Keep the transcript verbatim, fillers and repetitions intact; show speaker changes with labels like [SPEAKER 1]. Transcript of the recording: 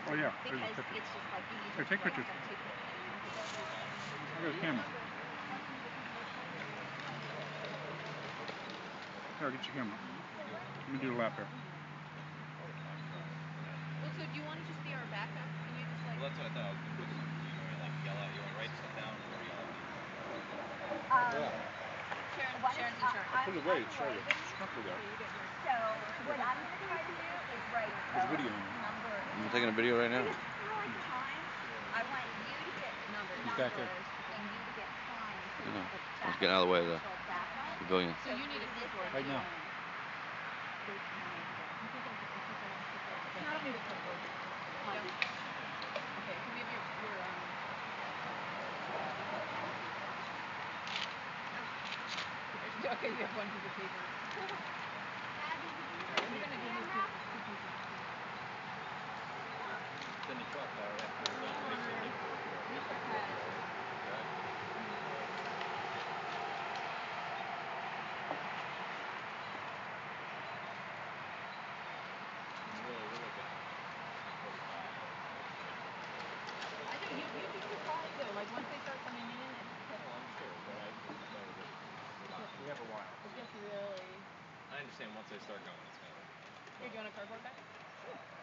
[SPEAKER 1] Oh yeah, there's
[SPEAKER 2] because
[SPEAKER 1] his picture.
[SPEAKER 2] it's just like you need
[SPEAKER 1] Here,
[SPEAKER 2] to
[SPEAKER 1] take
[SPEAKER 2] like,
[SPEAKER 1] pictures.
[SPEAKER 2] take pictures.
[SPEAKER 1] I got his camera. Here, get your camera. Let me do a lap here.
[SPEAKER 2] Well, so do you want to just be our backup? And you just like...
[SPEAKER 3] Well, that's what I thought. I was going to put some, you want to like yell out, you want to write stuff down or yell at me?
[SPEAKER 2] Um, yeah. Sharon, Sharon's in charge.
[SPEAKER 1] Put it away, it's shorter. Comfortable there.
[SPEAKER 2] So, what I'm going to try to do is write
[SPEAKER 1] There's a video on it.
[SPEAKER 2] number.
[SPEAKER 4] I'm taking a video right now.
[SPEAKER 2] I want you to get numbers.
[SPEAKER 1] He's back there.
[SPEAKER 2] And you to get time.
[SPEAKER 4] I know. I was getting out of the way of the pavilion.
[SPEAKER 2] So you need a clipboard.
[SPEAKER 1] Right now.
[SPEAKER 2] Not a clipboard. Okay, can we have your, your um... Okay, you have one piece of paper. You're gonna do these two pieces.
[SPEAKER 3] Then the clock tower after
[SPEAKER 2] Lisa has... I know, you, you'd be surprised though, like once they start coming in, it's...
[SPEAKER 3] Well, I'm sure, but I just know that we're not.
[SPEAKER 1] We have a while.
[SPEAKER 2] It gets really...
[SPEAKER 3] I understand once I start going, it's going to...
[SPEAKER 2] You're doing a cardboard back? Sure.